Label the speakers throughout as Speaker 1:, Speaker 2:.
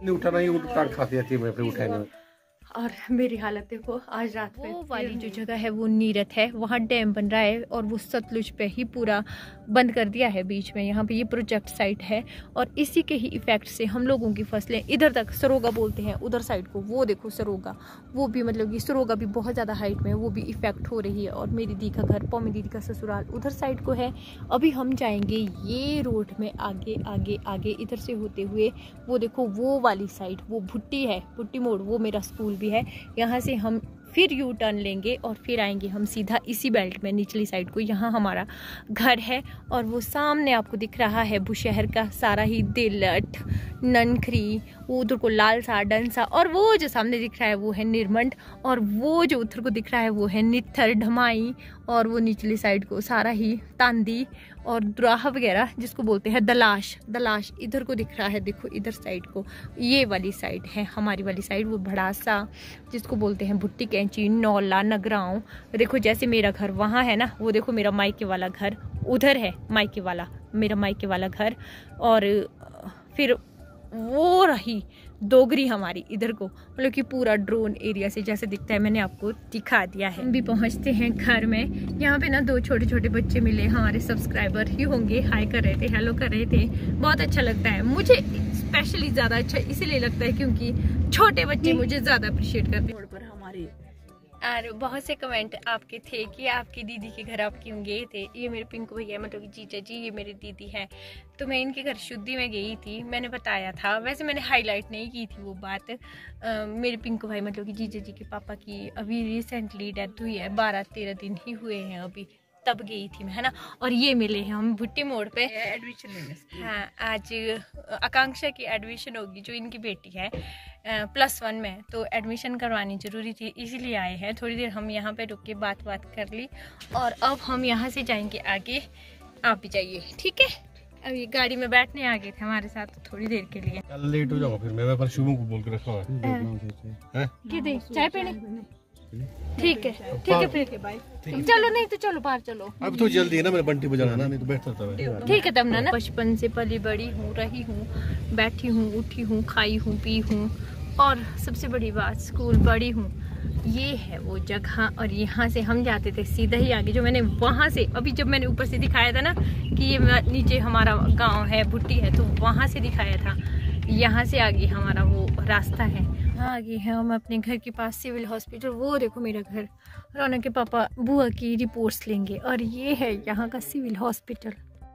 Speaker 1: नहीं उठाना, ही उठान खाती रहती है, मैं फिर उठाने में।
Speaker 2: और मेरी हालत देखो आज रात में। वो वाली जो जगह है वो नीरत है, वहाँ डैम बन रहा है और वो सतलुज पे ही पूरा बंद कर दिया है बीच में। यहाँ पे ये प्रोजेक्ट साइट है और इसी के ही इफेक्ट से हम लोगों की फसलें इधर तक, सरोगा बोलते हैं उधर साइड को, वो देखो सरोगा, वो भी मतलब कि सरोगा भी बहुत ज़्यादा हाइट में है, वो भी इफेक्ट हो रही है। और मेरी दी का घर, पौमी दीदी का ससुराल उधर साइड को है। अभी हम जाएंगे ये रोड में आगे आगे आगे इधर से होते हुए, वो देखो वो वाली साइड, वो भुट्टी है, भुट्टी मोड़, वो मेरा स्कूल भी है। यहाँ से हम फिर यू टर्न लेंगे और फिर आएंगे हम सीधा इसी बेल्ट में निचली साइड को, यहाँ हमारा घर है। और वो सामने आपको दिख रहा है बुशहर का सारा ही दिलट, ननखरी, वो उधर को लाल सा डंसा, और वो जो सामने दिख रहा है वो है निरमंड, और वो जो उधर को दिख रहा है वो है नित्थर ढमाई, और वो निचली साइड को सारा ही तांदी और द्राह वगैरह जिसको बोलते हैं दलाश। दलाश इधर को दिख रहा है, देखो इधर साइड को, ये वाली साइड है हमारी वाली साइड, वो भड़ासा जिसको बोलते हैं भुट्टी कैंची, नौला, नगरांव। देखो जैसे मेरा घर वहाँ है ना, वो देखो मेरा मायके वाला घर उधर है, मायके वाला, मेरा मायके वाला घर। और फिर वो रही डोगरी हमारी इधर को, मतलब कि पूरा ड्रोन एरिया से जैसे दिखता है मैंने आपको दिखा दिया है। हम भी पहुंचते हैं घर में। यहाँ पे ना दो छोटे छोटे बच्चे मिले, हमारे सब्सक्राइबर ही होंगे, हाय कर रहे थे, हेलो कर रहे थे। बहुत अच्छा लगता है मुझे, स्पेशली ज़्यादा अच्छा इसीलिए लगता है क्योंकि छोटे बच्चे मुझे ज़्यादा अप्रिशिएट करते हैं। पर हमारे और बहुत से कमेंट आपके थे कि आपकी दीदी के घर आप क्यों गए थे। ये मेरे पिंकू भैया मतलब कि जीजा जी, ये मेरी दीदी है, तो मैं इनके घर शुद्धि में गई थी, मैंने बताया था, वैसे मैंने हाईलाइट नहीं की थी वो बात। मेरे पिंकू भाई मतलब कि जीजा जी के पापा की अभी रिसेंटली डेथ हुई है, 12-13 दिन ही हुए हैं अभी, तब गई थी मैं, है ना। और ये मिले हैं हम भुट्टी मोड़ पे एडमिशन लेने। हाँ, आज आकांक्षा की एडमिशन होगी, जो इनकी बेटी है +1 में, तो एडमिशन करवानी ज़रूरी थी, इसीलिए आए हैं। थोड़ी देर हम यहाँ पे रुक के बात कर ली और अब हम यहाँ से जाएंगे आगे। आप भी जाइए, ठीक है। अब ये गाड़ी में बैठने आ गए थे हमारे साथ तो थोड़ी देर के लिए।
Speaker 1: कल लेट हो जाऊंगा फिर मैं, पर शुभम को बोल के रखा है।
Speaker 2: किधर चाय पीने? ठीक है फिर बाय। चलो नहीं तो चलो बाहर चलो,
Speaker 1: अब तो जल्दी है ना, मेरा बंटी बजाना ना, नहीं तो बैठता था मैं।
Speaker 2: ठीक है तब ना। बचपन से पली बड़ी हूँ, रही हूँ, बैठी हूँ, उठी हूँ, खाई हूँ, पी हूँ, और सबसे बड़ी बात स्कूल पढ़ी हूँ। ये है वो जगह, और यहाँ से हम जाते थे सीधा ही आगे, जो मैंने वहाँ से अभी जब मैंने ऊपर से दिखाया था ना कि ये नीचे हमारा गांव है, भुट्टी है, तो वहाँ से दिखाया था। यहाँ से आगे हमारा वो रास्ता है, आगे है हम अपने घर के पास सिविल हॉस्पिटल। वो देखो मेरा घर, रौनक के पापा बुआ की रिपोर्ट्स लेंगे, और ये है यहाँ का सिविल हॉस्पिटल।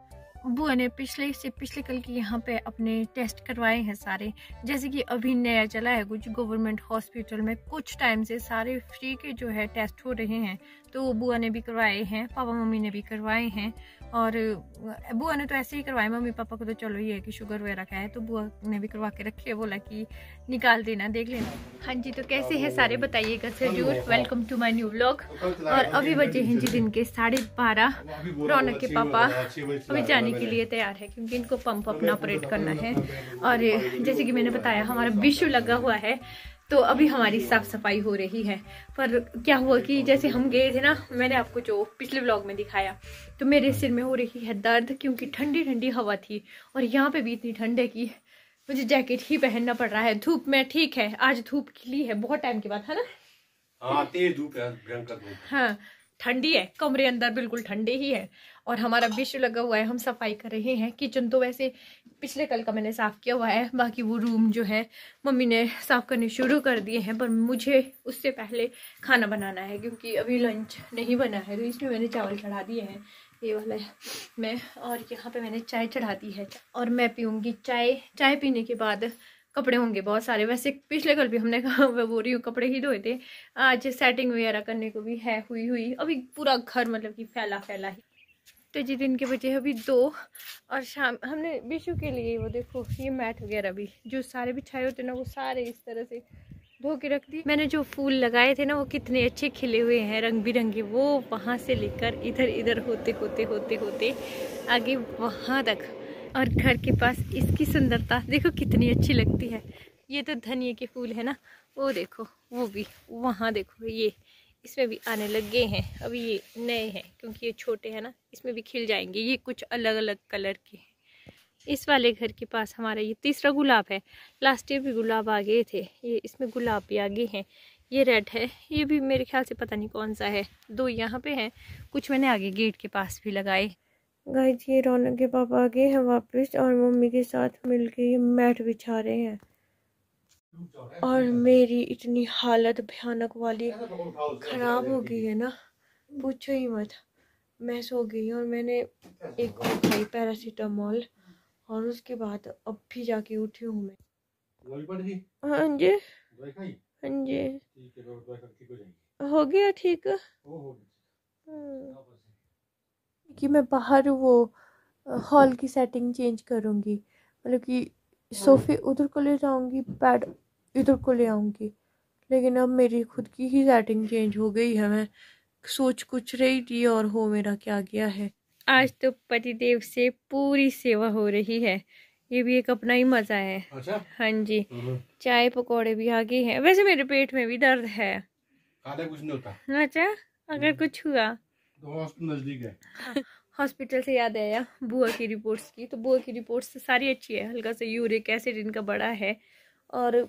Speaker 2: बुआ ने पिछले कल की यहाँ पे अपने टेस्ट करवाए हैं सारे, जैसे कि अभी नया चला है कुछ गवर्नमेंट हॉस्पिटल में, कुछ टाइम से सारे फ्री के जो है टेस्ट हो रहे हैं, तो वो बुआ ने भी करवाए हैं, पापा मम्मी ने भी करवाए हैं। और बुआ ने तो ऐसे ही करवाए, मम्मी पापा को तो चलो ये है कि शुगर वगैरह का है, तो बुआ ने भी करवा के रखी है, बोला कि निकाल देना, देख लेना। हाँ जी, तो कैसे है सारे बताइएगा जरूर। Welcome to my new vlog. और अभी बजे हैं जी दिन के 12:30। रौनक के पापा अभी जाने के लिए तैयार है क्योंकि इनको पंप अपना ऑपरेट करना है। और जैसे कि मैंने बताया हमारा विशु लगा हुआ है, तो अभी हमारी साफ सफाई हो रही है। पर क्या हुआ कि जैसे हम गए थे ना, मैंने आपको जो पिछले व्लॉग में दिखाया, तो मेरे सिर में हो रही है दर्द क्योंकि ठंडी ठंडी हवा थी, और यहाँ पे भी इतनी ठंड है कि मुझे जैकेट ही पहनना पड़ रहा है। धूप में ठीक है, आज धूप खिली है बहुत टाइम के बाद, है ना।
Speaker 1: हाँ, तेज धूप है, भयंकर धूप।
Speaker 2: हाँ, ठंडी है, कमरे अंदर बिल्कुल ठंडे ही है। और हमारा विशु लगा हुआ है, हम सफाई कर रहे हैं। किचन तो वैसे पिछले कल का मैंने साफ किया हुआ है, बाकी वो रूम जो है मम्मी ने साफ करने शुरू कर दिए हैं, पर मुझे उससे पहले खाना बनाना है क्योंकि अभी लंच नहीं बना है। तो इसमें मैंने चावल चढ़ा दिए हैं, ये वाला मैं, और यहाँ पे मैंने चाय चढ़ा दी है, और मैं पीऊँगी चाय। चाय पीने के बाद कपड़े होंगे बहुत सारे, वैसे पिछले कल भी हमने मैं बोल रही हूँ कपड़े ही धोए थे, आज सेटिंग वगैरह करने को भी है हुई अभी पूरा घर मतलब कि फैला ही। तो जी दिन के बजे अभी 2, और शाम हमने विशु के लिए वो देखो ये मैट वगैरह भी जो सारे बिछाए होते ना, वो सारे इस तरह से धो के रख दी। मैंने जो फूल लगाए थे ना वो कितने अच्छे खिले हुए हैं, रंग बिरंगे, वो वहाँ से लेकर इधर होते आगे वहाँ तक, और घर के पास इसकी सुंदरता देखो कितनी अच्छी लगती है। ये तो धनिया के फूल है ना, वो देखो, वो भी वहाँ देखो, ये इसमें भी आने लग गए हैं। अभी ये नए हैं क्योंकि ये छोटे हैं ना, इसमें भी खिल जाएंगे। ये कुछ अलग अलग कलर के हैं, इस वाले घर के पास हमारा ये तीसरा गुलाब है। लास्ट ईयर भी गुलाब आ गए थे, ये इसमें गुलाब भी आगे हैं। ये रेड है, ये भी मेरे ख्याल से पता नहीं कौन सा है। 2 यहाँ पे हैं, कुछ मैंने आगे गेट के पास भी लगाए। गाइस ये रौनक के पापा आ गए हैं वापस और मम्मी के साथ मिलके ये मैट बिछा रहे हैं। और मेरी इतनी हालत भयानक वाली खराब हो गई है ना, पूछो ही मत। मैं सो गई और मैंने एक और खाई पैरासीटामोल और उसके बाद अब भी जाके उठी हूँ मैं। हाँ जी हाँ जी, हो गया ठीक। कि मैं बाहर वो हॉल की सेटिंग चेंज करूँगी, मतलब कि सोफे उधर को ले जाऊँगी, बेड इधर को ले आऊँगी। लेकिन अब मेरी खुद की ही सेटिंग चेंज हो गई है। मैं सोच कुछ रही थी और हो मेरा क्या गया है। आज तो पतिदेव से पूरी सेवा हो रही है, ये भी एक अपना ही मजा है। अच्छा? हाँ जी, चाय पकौड़े भी आ गए हैं। वैसे मेरे पेट में भी दर्द है, कुछ नहीं होता। अच्छा, अगर कुछ हुआ तो नजदीक है। हॉस्पिटल से याद आया बुआ की रिपोर्ट्स की, तो बुआ की रिपोर्ट्स सारी अच्छी है। हल्का सा यूरिक एसिड इनका बड़ा है और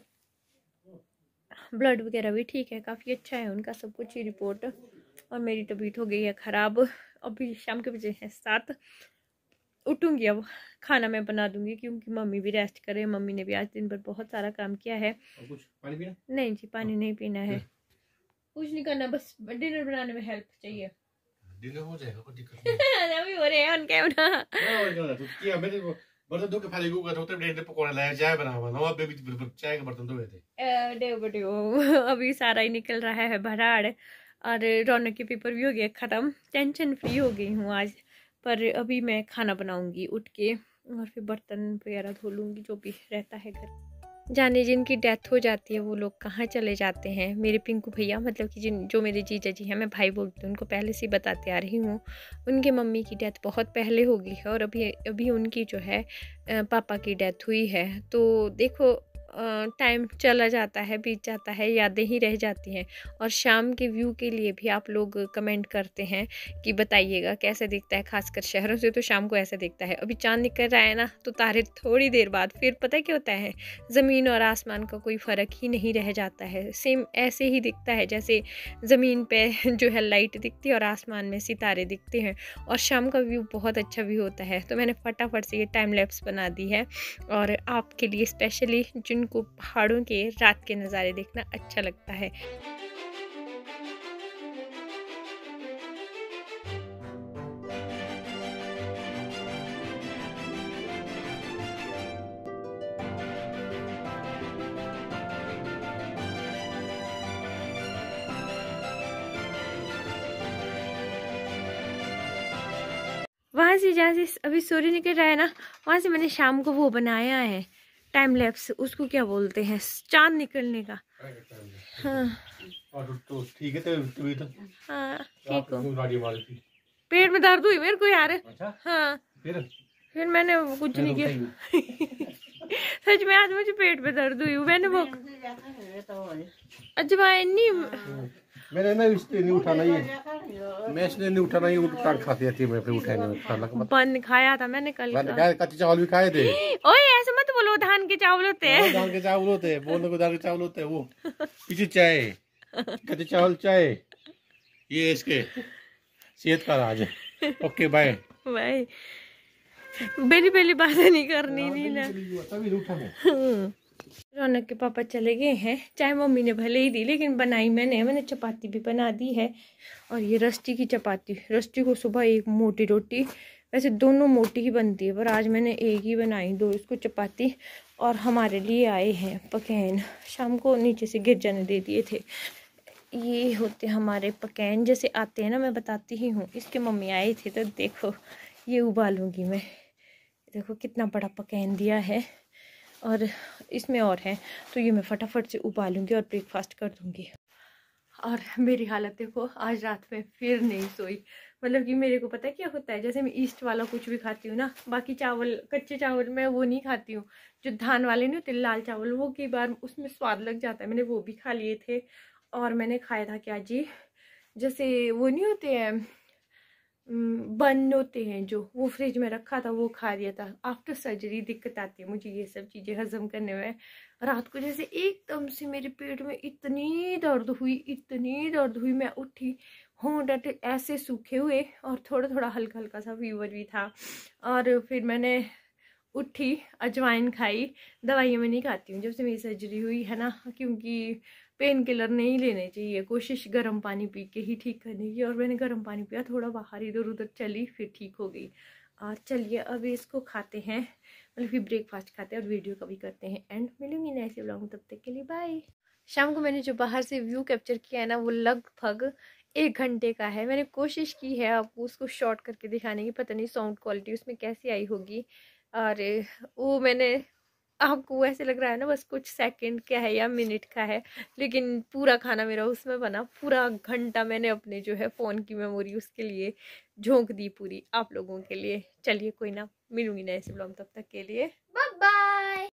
Speaker 2: ब्लड वगैरह भी ठीक है, काफ़ी अच्छा है उनका सब कुछ ही रिपोर्ट। और मेरी तबीयत हो गई है ख़राब। अभी शाम के बजे हैं 7, उठूँगी अब खाना मैं बना दूँगी क्योंकि मम्मी भी रेस्ट करे। मम्मी ने भी आज दिन भर बहुत सारा काम किया है। कुछ पानी पीना? नहीं जी, पानी नहीं पीना है, कुछ नहीं करना, बस डिनर बनाने में हेल्प चाहिए। डिनर हो जाएगा, कोई दिक्कत नहीं। अभी हो रहे हैं ऑन कैमरा। किया मैंने बर्तन धो के फाले गुगा तो तब पकौड़े लाया, चाय बनावा ना, अब भी चाय के बर्तन धोए थे। डेव अभी सारा ही निकल रहा है भराड़। और रौनक के पेपर भी हो गए ख़त्म, टेंशन फ्री हो गई हूँ आज। पर अभी मैं खाना बनाऊंगी उठ के और फिर बर्तन वगैरह धो लूँगी, जो भी रहता है घर। जाने जिनकी डेथ हो जाती है वो लोग कहाँ चले जाते हैं। मेरे पिंकू भैया, मतलब कि जो मेरे जीजा जी हैं, मैं भाई बोलती हूँ उनको, पहले से ही बताते आ रही हूँ। उनके मम्मी की डेथ बहुत पहले हो गई है और अभी उनकी जो है पापा की डेथ हुई है। तो देखो टाइम चला जाता है, बीत जाता है, यादें ही रह जाती हैं। और शाम के व्यू के लिए भी आप लोग कमेंट करते हैं कि बताइएगा कैसे दिखता है, खासकर शहरों से तो शाम को ऐसे दिखता है। अभी चांद निकल रहा है ना, तो तारे थोड़ी देर बाद फिर पता है क्या होता है, ज़मीन और आसमान का कोई फ़र्क ही नहीं रह जाता है। सेम ऐसे ही दिखता है जैसे ज़मीन पे जो है लाइट दिखती है और आसमान में सितारे दिखते हैं। और शाम का व्यू बहुत अच्छा व्यू होता है। तो मैंने फटाफट से ये टाइम लैप्स बना दी है और आपके लिए स्पेशली, जिनको पहाड़ों के रात के नज़ारे देखना अच्छा लगता है। वहाँ से जहाँ से अभी सूर्य निकल रहा है ना, वहाँ से मैंने शाम को वो बनाया है टाइम लैप्स, उसको क्या बोलते हैं, चांद निकलने का। हाँ तो ठीक है, तो हाँ ठीक हो। पेट में दर्द हुई मेरे को यार। अच्छा? हाँ फिर मैंने कुछ नहीं किया। सच में आज मुझे पेट में दर्द हुई, मैंने वो अजवाइन नहीं,
Speaker 1: मैंने ना इसलिए नहीं उठाना, ये मैं इसलिए नहीं उठाना, ये उल्टा खाती थी, मैं फिर उठाने में खाना
Speaker 2: बन खाया था मैंने कल।
Speaker 1: कच्चे चावल भी खाए थे।
Speaker 2: ओए ऐसे मत बोलो, धान के चावल होते हैं।
Speaker 1: धान के चावल होते हैं, बोलने को धान के चावल होते हैं। वो पीछे चाय, कच्चे चावल चाय, ये इसके सेहत का राज है। Okay bye
Speaker 2: bye. पहली बातें नहीं करनी नहीं ना। रौनक के पापा चले गए हैं, चाय मम्मी ने भले ही दी लेकिन बनाई मैंने चपाती भी बना दी है। और ये रस्टी की चपाती, रस्टी को सुबह एक मोटी रोटी, वैसे दोनों मोटी ही बनती है पर आज मैंने एक ही बनाई, 2 इसको चपाती। और हमारे लिए आए हैं पकैन, शाम को नीचे से गिरजा ने दे दिए थे। ये होते हमारे पकैन, जैसे आते हैं ना, मैं बताती ही हूँ। इसके मम्मी आए थे तो देखो ये उबालूंगी मैं, देखो कितना बड़ा पकैन दिया है और इसमें और है, तो ये मैं फटाफट से उबालूंगी और ब्रेकफास्ट कर दूंगी। और मेरी हालत देखो, आज रात में फिर नहीं सोई। मतलब कि मेरे को पता है क्या होता है, जैसे मैं ईस्ट वाला कुछ भी खाती हूँ ना, बाकी चावल, कच्चे चावल मैं वो नहीं खाती हूँ। जो धान वाले नहीं होते लाल चावल, वो कई बार उसमें स्वाद लग जाता है, मैंने वो भी खा लिए थे। और मैंने खाया था क्या जी, जैसे वो नहीं होते हैं बन होते हैं जो, वो फ्रिज में रखा था, वो खा लिया था। आफ्टर सर्जरी दिक्कत आती है मुझे ये सब चीज़ें हजम करने में। रात को जैसे एकदम से मेरे पेट में इतनी दर्द हुई, मैं उठी, होंठ ऐसे सूखे हुए और थोड़ा थोड़ा हल्का हल्का सा फीवर भी था। और फिर मैंने उठी, अजवाइन खाई। दवाइयाँ मैं नहीं खाती हूँ जब से मेरी सर्जरी हुई है ना, क्योंकि पेन किलर नहीं लेने चाहिए, कोशिश गर्म पानी पी के ही ठीक करने की। और मैंने गर्म पानी पिया, थोड़ा बाहर इधर उधर चली, फिर ठीक हो गई। चलिए अब इसको खाते हैं, मतलब फिर ब्रेकफास्ट खाते हैं और वीडियो का भी करते हैं एंड। मिलूंगी नए ऐसे ब्लॉग में, तब तक के लिए बाय। शाम को मैंने जो बाहर से व्यू कैप्चर किया है ना, वो लगभग 1 घंटे का है। मैंने कोशिश की है आपको उसको शॉर्ट करके दिखाने की, पता नहीं साउंड क्वालिटी उसमें कैसी आई होगी। और वो मैंने, आपको ऐसे लग रहा है ना बस कुछ सेकंड का है या मिनट का है, लेकिन पूरा खाना मेरा उसमें बना। पूरा घंटा मैंने अपने जो है फ़ोन की मेमोरी उसके लिए झोंक दी पूरी, आप लोगों के लिए। चलिए कोई ना, मिलूंगी नए से ब्लॉग, तब तक के लिए